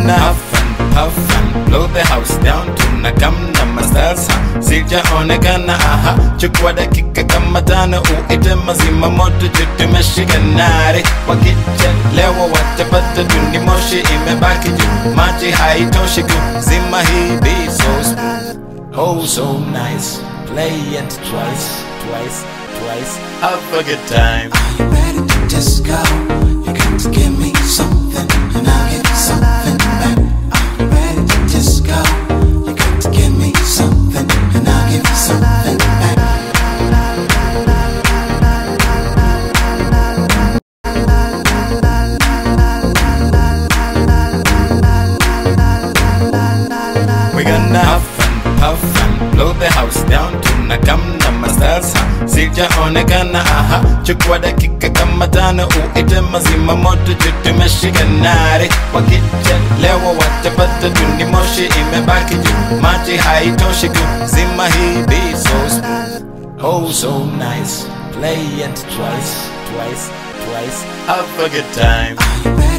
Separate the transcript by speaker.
Speaker 1: gonna huff and puff and blow the house down. Tunakamna masalsa sijaonekana, aha. Chukua dakika kama 5 uite mazima moto tutumeshika nare. Wakichelewa watapata tuni moshi imebaki juu. Maji haitoshi kuzima hii beat so smooth, oh so nice. Play it twice, twice, twice. Have a good time.
Speaker 2: Are you ready to just go? You got to give me something and I'll give you something back. Are you ready to just go? You got to give me something and I'll give you something back.
Speaker 1: We're gonna huff and puff and blow the house down. Tunakamna masalsa sijaonekana, aha. Chukua dakika kama 5 uite mazima moto tutumeshika nare. Wakichelewa watapata tuni moshi imebaki juu. Maji haitoshi kuzima hii beat so smooth, oh so nice. Play it twice, twice, twice. Have a good time.
Speaker 2: Are you ready?